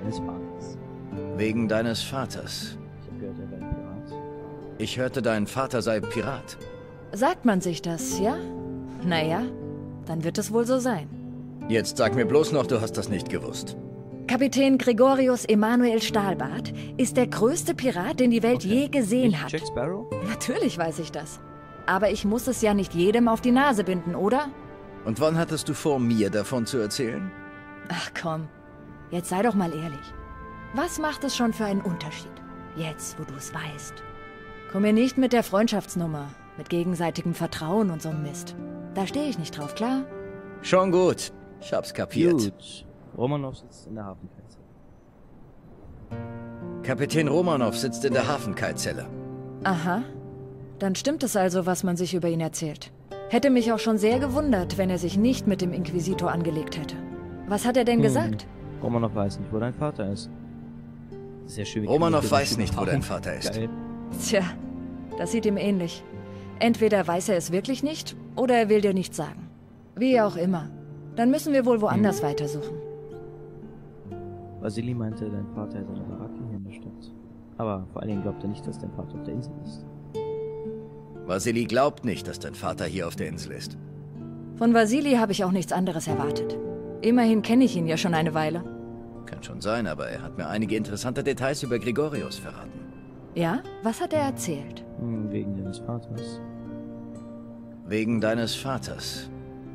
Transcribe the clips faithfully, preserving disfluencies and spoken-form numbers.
deines Vaters. Wegen deines Vaters. Ich habe gehört, er wäre ein Pirat. Ich hörte, dein Vater sei Pirat. Sagt man sich das, ja? Naja, dann wird es wohl so sein. Jetzt sag mir bloß noch, du hast das nicht gewusst. Kapitän Gregorius Emanuel Stahlbart ist der größte Pirat, den die Welt Okay. je gesehen Nicht hat. Jack Sparrow? Natürlich weiß ich das. Aber ich muss es ja nicht jedem auf die Nase binden, oder? Und wann hattest du vor, mir davon zu erzählen? Ach komm, jetzt sei doch mal ehrlich. Was macht es schon für einen Unterschied? Jetzt, wo du es weißt. Komm mir nicht mit der Freundschaftsnummer, mit gegenseitigem Vertrauen und so'm Mist. Da stehe ich nicht drauf, klar? Schon gut. Ich hab's kapiert. Gut. Romanov sitzt in der Hafenkaitzelle. Kapitän Romanov sitzt in der Hafenkaitzelle. Aha. Dann stimmt es also, was man sich über ihn erzählt. Hätte mich auch schon sehr gewundert, wenn er sich nicht mit dem Inquisitor angelegt hätte. Was hat er denn Hm. gesagt? Romanov weiß nicht, wo dein Vater ist. Sehr schön. wie Romanov cool weiß das nicht, wo ist. dein Vater ist. Geil. Tja, das sieht ihm ähnlich. Entweder weiß er es wirklich nicht, oder er will dir nichts sagen. Wie auch immer. Dann müssen wir wohl woanders Hm. weitersuchen. Vasili meinte, dein Vater hätte eine Baracke hier in der Stadt. Aber vor allen Dingen glaubt er nicht, dass dein Vater auf der Insel ist. Vasili glaubt nicht, dass dein Vater hier auf der Insel ist. Von Vasili habe ich auch nichts anderes erwartet. Immerhin kenne ich ihn ja schon eine Weile. Kann schon sein, aber er hat mir einige interessante Details über Gregorius verraten. Ja? Was hat er erzählt? Hm, wegen deines Vaters. Wegen deines Vaters.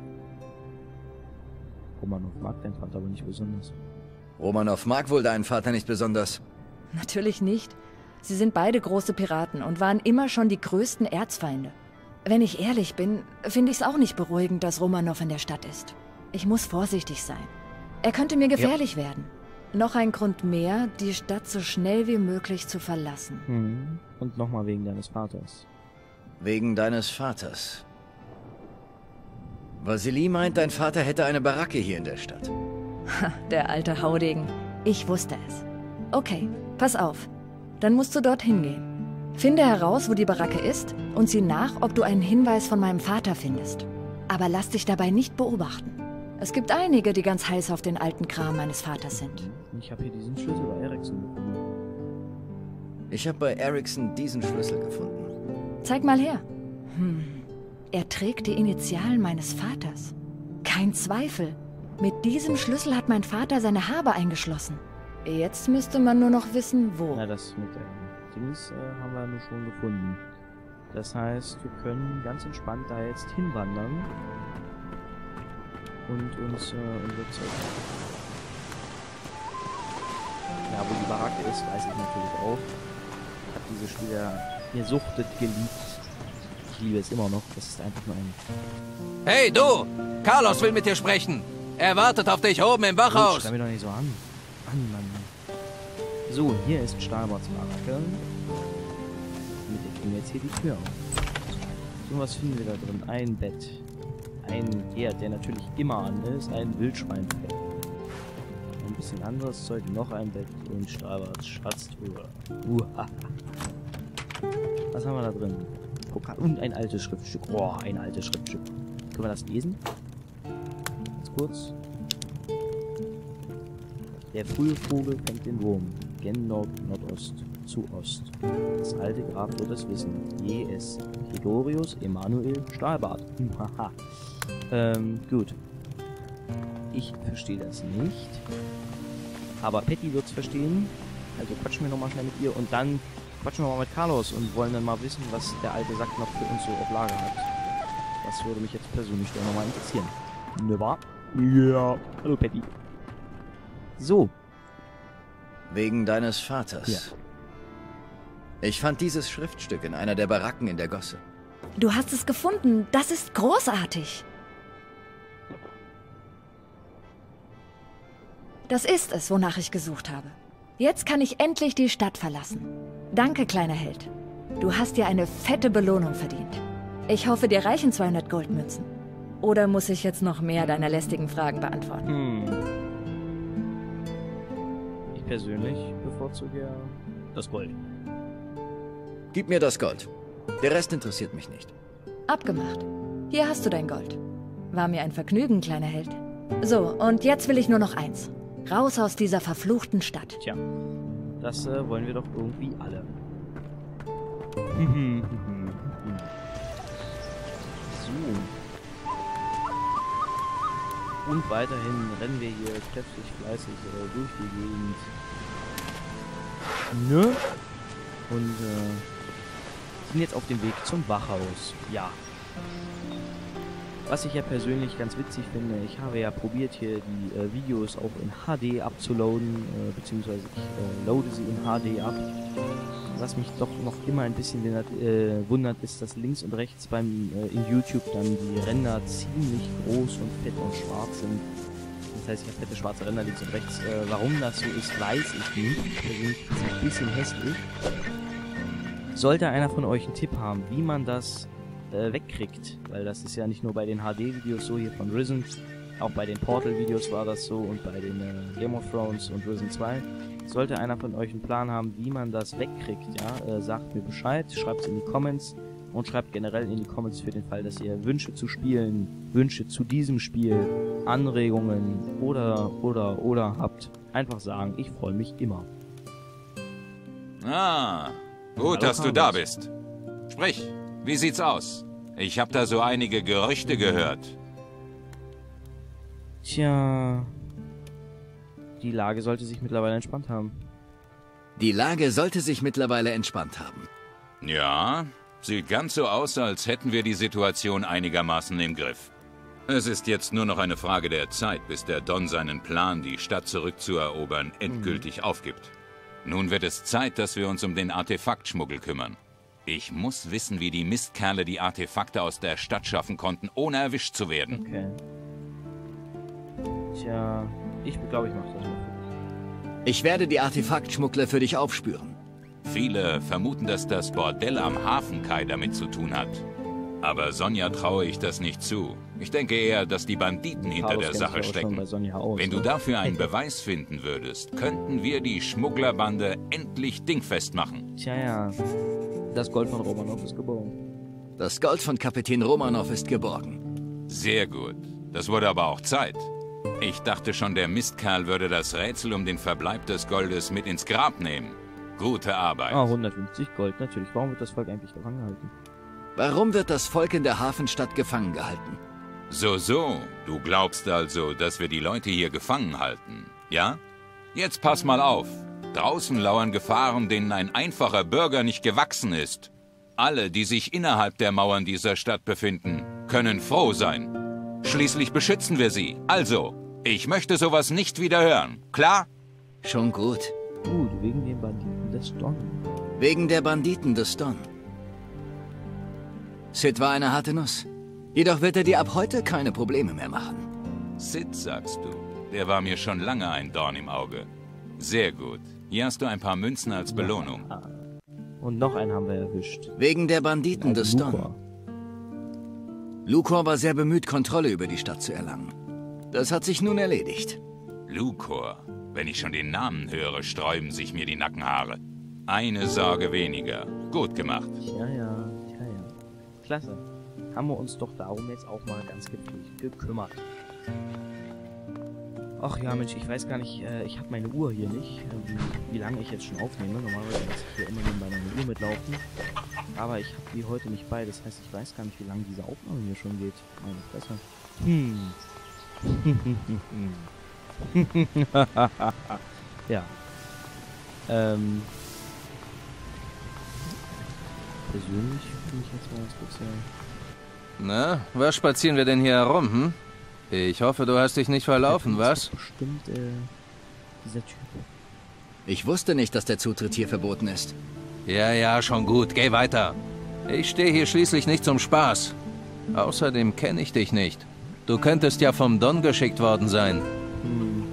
Romanov mag dein Vater aber nicht besonders. Romanov mag wohl deinen Vater nicht besonders. Natürlich nicht. Sie sind beide große Piraten und waren immer schon die größten Erzfeinde. Wenn ich ehrlich bin, finde ich es auch nicht beruhigend, dass Romanov in der Stadt ist. Ich muss vorsichtig sein. Er könnte mir gefährlich ja. werden. Noch ein Grund mehr, die Stadt so schnell wie möglich zu verlassen. Hm. Und nochmal wegen deines Vaters. Wegen deines Vaters. Vasili meint, dein Vater hätte eine Baracke hier in der Stadt. Ha, der alte Haudegen. Ich wusste es. Okay, pass auf. Dann musst du dorthin gehen. Finde heraus, wo die Baracke ist und sieh nach, ob du einen Hinweis von meinem Vater findest. Aber lass dich dabei nicht beobachten. Es gibt einige, die ganz heiß auf den alten Kram meines Vaters sind. Ich habe hier diesen Schlüssel bei Ericsson gefunden. Ich habe bei Ericsson diesen Schlüssel gefunden. Zeig mal her. Hm. Er trägt die Initialen meines Vaters. Kein Zweifel. Mit diesem Schlüssel hat mein Vater seine Habe eingeschlossen. Jetzt müsste man nur noch wissen, wo. Na, das mit der Dings äh, haben wir nur schon gefunden. Das heißt, wir können ganz entspannt da jetzt hinwandern und uns äh, unsere Zeug. Ja, wo die Baracke ist, weiß ich natürlich auch. Ich habe dieses Spiel ja gesuchtet, geliebt. Ich liebe es immer noch. Das ist einfach nur ein... Hey, du! Carlos will mit dir sprechen. Er wartet auf dich oben im Oh, Wachhaus. schau mir doch nicht so an. Mann, Mann, Mann. So, hier ist Stahlbarts Baracke. Und wir kriegen jetzt hier die Tür auf. So, was finden wir da drin? Ein Bett. Ein Herd, der natürlich immer an ist. Ein Wildschweinfell. Ein bisschen anderes Zeug. Noch ein Bett und Stahlbarts Schatztruhe. Uhaha. Was haben wir da drin? Pokal und ein altes Schriftstück. Oh, ein altes Schriftstück. Können wir das lesen? Ganz kurz. Der frühe Vogel fängt den Wurm. Gen Nord, Nordost, zu Ost. Das alte Grab wird es wissen. J S. Gregorius Emanuel Stahlbart. Haha. ähm, gut. Ich verstehe das nicht. Aber Patty wird es verstehen. Also quatschen wir nochmal schnell mit ihr und dann quatschen wir mal mit Carlos und wollen dann mal wissen, was der alte Sack noch für uns so auf Lager hat. Das würde mich jetzt persönlich doch nochmal interessieren. Ne wahr? Ja. Hallo Patty. So. Wegen deines Vaters. Ja. Ich fand dieses Schriftstück in einer der Baracken in der Gosse. Du hast es gefunden. Das ist großartig. Das ist es, wonach ich gesucht habe. Jetzt kann ich endlich die Stadt verlassen. Danke, kleiner Held. Du hast dir eine fette Belohnung verdient. Ich hoffe, dir reichen zweihundert Goldmünzen. Oder muss ich jetzt noch mehr deiner lästigen Fragen beantworten? Hm. Ich persönlich bevorzuge ja das Gold. Gib mir das Gold. Der Rest interessiert mich nicht. Abgemacht. Hier hast du dein Gold. War mir ein Vergnügen, kleiner Held. So, und jetzt will ich nur noch eins. Raus aus dieser verfluchten Stadt. Tja, das äh, wollen wir doch irgendwie alle. So. Und weiterhin rennen wir hier kräftig fleißig äh, durch die Gegend. Ne? Und äh, sind jetzt auf dem Weg zum Wachhaus. Ja. Was ich ja persönlich ganz witzig finde, ich habe ja probiert hier die äh, Videos auch in H D abzuladen, äh, beziehungsweise ich äh, loade sie in H D ab. Was mich doch noch immer ein bisschen wundert, äh, wundert ist, dass links und rechts beim äh, in YouTube dann die Ränder ziemlich groß und fett und schwarz sind. Das heißt, ich habe fette schwarze Ränder links und rechts. Äh, warum das so ist, weiß ich nicht. Persönlich ist es ein bisschen hässlich. Sollte einer von euch einen Tipp haben, wie man das äh, wegkriegt, weil das ist ja nicht nur bei den H D-Videos so hier von Risen, auch bei den Portal-Videos war das so und bei den äh, Game of Thrones und Risen zwei. Sollte einer von euch einen Plan haben, wie man das wegkriegt, ja, äh, sagt mir Bescheid, schreibt es in die Comments und schreibt generell in die Comments für den Fall, dass ihr Wünsche zu Spielen, Wünsche zu diesem Spiel, Anregungen oder, oder, oder habt. Einfach sagen, ich freue mich immer. Ah, gut, dass du da bist. Sprich, wie sieht's aus? Ich habe da so einige Gerüchte gehört. Tja, die Lage sollte sich mittlerweile entspannt haben. Die Lage sollte sich mittlerweile entspannt haben. Ja, sieht ganz so aus, als hätten wir die Situation einigermaßen im Griff. Es ist jetzt nur noch eine Frage der Zeit, bis der Don seinen Plan, die Stadt zurückzuerobern, endgültig mhm. aufgibt. Nun wird es Zeit, dass wir uns um den Artefaktschmuggel kümmern. Ich muss wissen, wie die Mistkerle die Artefakte aus der Stadt schaffen konnten, ohne erwischt zu werden. Okay. Tja, ich glaube, ich mache das mal. Ich werde die Artefaktschmuggler für dich aufspüren. Viele vermuten, dass das Bordell am Hafenkai damit zu tun hat. Aber Sonja traue ich das nicht zu. Ich denke eher, dass die Banditen hinter der Sache stecken. Wenn du dafür einen Beweis finden würdest, könnten wir die Schmugglerbande endlich dingfest machen. Tja, ja. Das Gold von Romanov ist geborgen. Das Gold von Kapitän Romanov ist geborgen. Sehr gut. Das wurde aber auch Zeit. Ich dachte schon, der Mistkerl würde das Rätsel um den Verbleib des Goldes mit ins Grab nehmen. Gute Arbeit. Ah, hundertfünfzig Gold, natürlich. Warum wird das Volk eigentlich gefangen gehalten? Warum wird das Volk in der Hafenstadt gefangen gehalten? So, so. Du glaubst also, dass wir die Leute hier gefangen halten, ja? Jetzt pass mal auf. Draußen lauern Gefahren, denen ein einfacher Bürger nicht gewachsen ist. Alle, die sich innerhalb der Mauern dieser Stadt befinden, können froh sein. Schließlich beschützen wir sie. Also, ich möchte sowas nicht wieder hören. Klar? Schon gut. Gut, wegen den Banditen des Don. Wegen der Banditen des Don. Sid war eine harte Nuss. Jedoch wird er dir ab heute keine Probleme mehr machen. Sid, sagst du? Der war mir schon lange ein Dorn im Auge. Sehr gut. Hier hast du ein paar Münzen als Belohnung. Ja. Und noch einen haben wir erwischt. Wegen der Banditen des Don. Lucor war sehr bemüht, Kontrolle über die Stadt zu erlangen. Das hat sich nun erledigt. Lucor. Wenn ich schon den Namen höre, sträuben sich mir die Nackenhaare. Eine Sorge weniger. Gut gemacht. Ja, ja, ja, ja. Klasse. Haben wir uns doch darum jetzt auch mal ganz gepflegt gekümmert. Ach ja, Mensch, ich weiß gar nicht, äh, ich habe meine Uhr hier nicht, äh, wie, wie lange ich jetzt schon aufnehme. Normalerweise lasse ich hier immer nur bei meiner Uhr mitlaufen. Aber ich habe die heute nicht bei, das heißt, ich weiß gar nicht, wie lange diese Aufnahme hier schon geht. Meine Fresse. Hm. Ja. Ähm. Persönlich finde ich jetzt mal ganz kurz. Ja. Na, was spazieren wir denn hier herum, hm? Ich hoffe, du hast dich nicht verlaufen, was? Bestimmt, äh, dieser Typ. Ich wusste nicht, dass der Zutritt hier verboten ist. Ja, ja, schon gut. Geh weiter. Ich stehe hier schließlich nicht zum Spaß. Außerdem kenne ich dich nicht. Du könntest ja vom Don geschickt worden sein. Hm.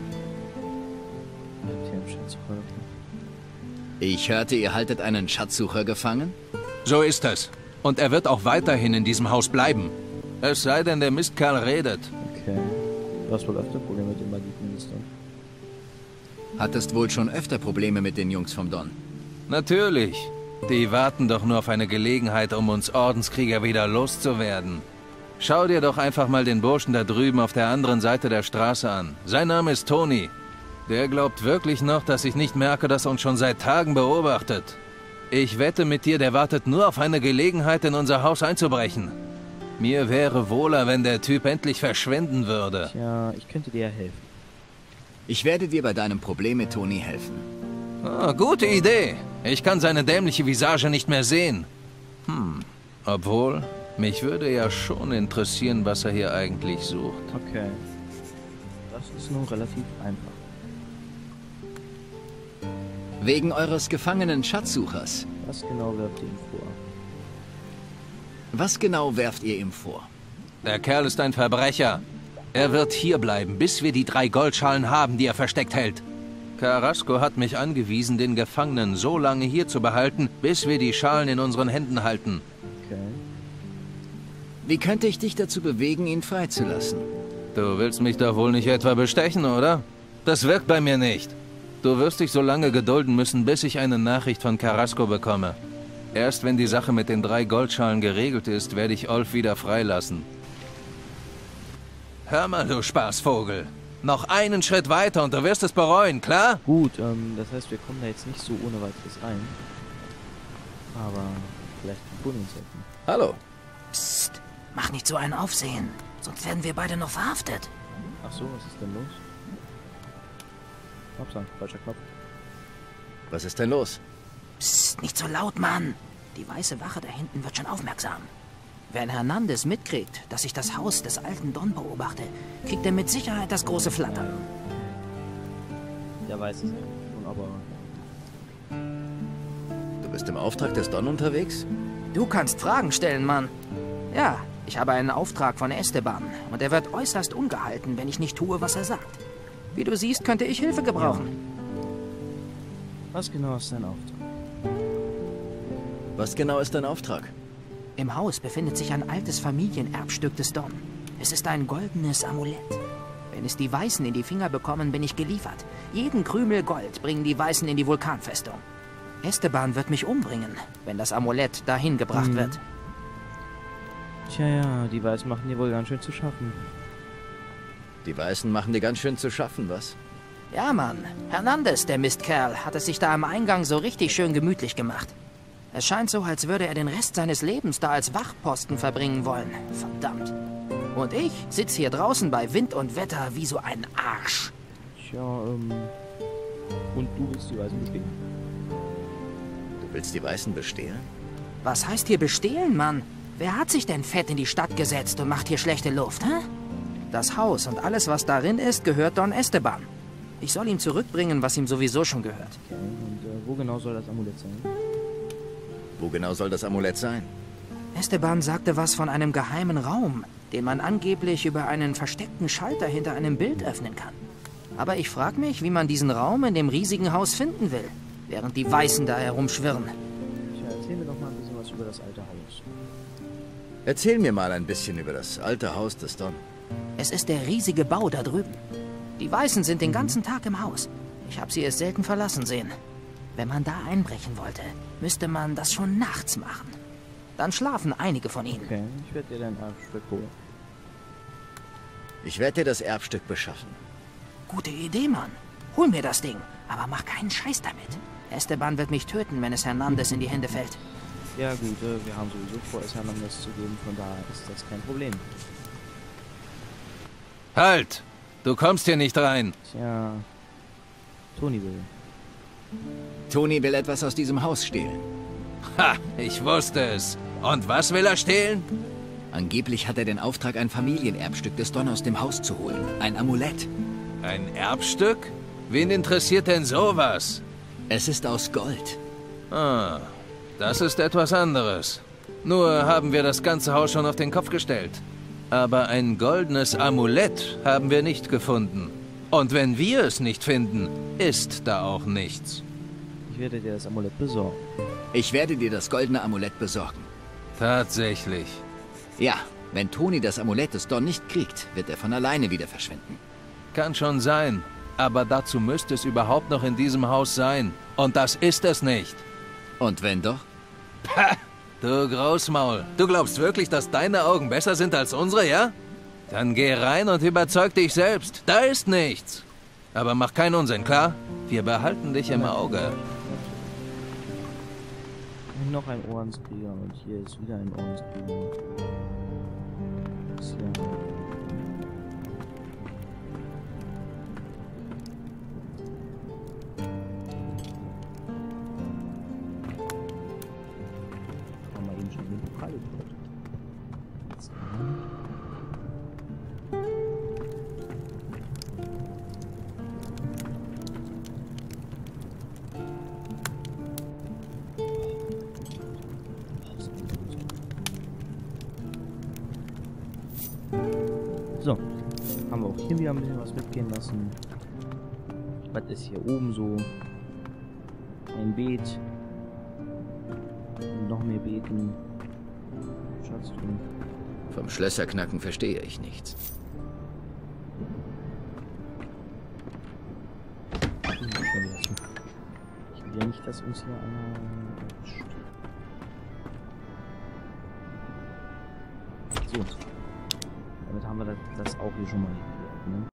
Ich hörte, ihr haltet einen Schatzsucher gefangen? So ist es. Und er wird auch weiterhin in diesem Haus bleiben. Es sei denn, der Mistkerl redet. Okay. Du hast wohl öfter Probleme mit dem Banditen des Don. Hattest wohl schon öfter Probleme mit den Jungs vom Don? Natürlich. Die warten doch nur auf eine Gelegenheit, um uns Ordenskrieger wieder loszuwerden. Schau dir doch einfach mal den Burschen da drüben auf der anderen Seite der Straße an. Sein Name ist Tony. Der glaubt wirklich noch, dass ich nicht merke, dass er uns schon seit Tagen beobachtet. Ich wette mit dir, der wartet nur auf eine Gelegenheit, in unser Haus einzubrechen. Mir wäre wohler, wenn der Typ endlich verschwinden würde. Tja, ich könnte dir ja helfen. Ich werde dir bei deinem Problem mit Tony helfen. Ah, gute Idee. Ich kann seine dämliche Visage nicht mehr sehen. Hm, obwohl, mich würde ja schon interessieren, was er hier eigentlich sucht. Okay. Das ist nun relativ einfach. Wegen eures gefangenen Schatzsuchers. Was genau werft ihr ihm vor? Was genau werft ihr ihm vor? Der Kerl ist ein Verbrecher. Er wird hier bleiben, bis wir die drei Goldschalen haben, die er versteckt hält. Carrasco hat mich angewiesen, den Gefangenen so lange hier zu behalten, bis wir die Schalen in unseren Händen halten. Okay. Wie könnte ich dich dazu bewegen, ihn freizulassen? Du willst mich doch wohl nicht etwa bestechen, oder? Das wirkt bei mir nicht. Du wirst dich so lange gedulden müssen, bis ich eine Nachricht von Carrasco bekomme. Erst wenn die Sache mit den drei Goldschalen geregelt ist, werde ich Olf wieder freilassen. Hör mal, du Spaßvogel. Noch einen Schritt weiter und du wirst es bereuen, klar? Gut, ähm, das heißt, wir kommen da jetzt nicht so ohne weiteres rein. Aber vielleicht kann Toni uns helfen. Hallo. Psst, mach nicht so ein Aufsehen, sonst werden wir beide noch verhaftet. Ach so, was ist denn los? Upsa, falscher Knopf. Was ist denn los? Psst, nicht so laut, Mann. Die weiße Wache da hinten wird schon aufmerksam. Wenn Hernandez mitkriegt, dass ich das Haus des alten Don beobachte, kriegt er mit Sicherheit das große Flattern. Der weiß es eigentlich schon, aber... Du bist im Auftrag des Don unterwegs? Du kannst Fragen stellen, Mann. Ja, ich habe einen Auftrag von Esteban und er wird äußerst ungehalten, wenn ich nicht tue, was er sagt. Wie du siehst, könnte ich Hilfe gebrauchen. Was genau ist dein Auftrag? Was genau ist dein Auftrag? Im Haus befindet sich ein altes Familienerbstück des Don. Es ist ein goldenes Amulett. Wenn es die Weißen in die Finger bekommen, bin ich geliefert. Jeden Krümel Gold bringen die Weißen in die Vulkanfestung. Esteban wird mich umbringen, wenn das Amulett dahin gebracht Mhm. wird. Tja, ja, die Weißen machen dir wohl ganz schön zu schaffen. Die Weißen machen dir ganz schön zu schaffen, was? Ja, Mann. Hernandez, der Mistkerl, hat es sich da am Eingang so richtig schön gemütlich gemacht. Es scheint so, als würde er den Rest seines Lebens da als Wachposten verbringen wollen. Verdammt. Und ich sitze hier draußen bei Wind und Wetter wie so ein Arsch. Tja, ähm... Und du willst die Weißen bestehen? Du willst die Weißen bestehlen? Was heißt hier bestehlen, Mann? Wer hat sich denn fett in die Stadt gesetzt und macht hier schlechte Luft, hä? Das Haus und alles, was darin ist, gehört Don Esteban. Ich soll ihm zurückbringen, was ihm sowieso schon gehört. Okay, und äh, wo genau soll das Amulett sein? Wo genau soll das Amulett sein? Esteban sagte was von einem geheimen Raum, den man angeblich über einen versteckten Schalter hinter einem Bild öffnen kann. Aber ich frage mich, wie man diesen Raum in dem riesigen Haus finden will, während die Weißen da herumschwirren. Tja, erzähl mir doch mal ein bisschen was über das alte Haus. Erzähl mir mal ein bisschen über das alte Haus des Don. Es ist der riesige Bau da drüben. Die Weißen sind den ganzen Tag im Haus. Ich habe sie es selten verlassen sehen. Wenn man da einbrechen wollte, müsste man das schon nachts machen. Dann schlafen einige von ihnen. Okay, ich werde dir dein Erbstück holen. Ich werde dir das Erbstück beschaffen. Gute Idee, Mann. Hol mir das Ding, aber mach keinen Scheiß damit. Esteban wird mich töten, wenn es Hernandez in die Hände fällt. Ja gut, äh, wir haben sowieso vor, es Hernandez zu geben, von daher ist das kein Problem. Halt! Du kommst hier nicht rein. Tja, Toni will. Toni will etwas aus diesem Haus stehlen. Ha, ich wusste es. Und was will er stehlen? Angeblich hat er den Auftrag, ein Familienerbstück des Don aus dem Haus zu holen. Ein Amulett. Ein Erbstück? Wen interessiert denn sowas? Es ist aus Gold. Ah, das ist etwas anderes. Nur haben wir das ganze Haus schon auf den Kopf gestellt. Aber ein goldenes Amulett haben wir nicht gefunden. Und wenn wir es nicht finden, ist da auch nichts. Ich werde dir das Amulett besorgen. Ich werde dir das goldene Amulett besorgen. Tatsächlich. Ja, wenn Toni das Amulett des Don nicht kriegt, wird er von alleine wieder verschwinden. Kann schon sein. Aber dazu müsste es überhaupt noch in diesem Haus sein. Und das ist es nicht. Und wenn doch? Pah! Du Großmaul, du glaubst wirklich, dass deine Augen besser sind als unsere, ja? Dann geh rein und überzeug dich selbst. Da ist nichts. Aber mach keinen Unsinn, klar? Wir behalten dich im Auge. Noch ein Ordenskrieger und hier ist wieder ein Ordenskrieger. Ist hier. Haben wir eben schon den Pokal geholt. Jetzt so, haben wir auch hier wieder ein bisschen was mitgehen lassen. Was ist hier oben so? Ein Beet. Und noch mehr Beeten. Schatztruhen. Vom Schlösserknacken verstehe ich nichts. Ich will ja nicht, dass uns hier einer erwischt. So. Damit haben wir das, das auch hier schon mal geklärt, ne?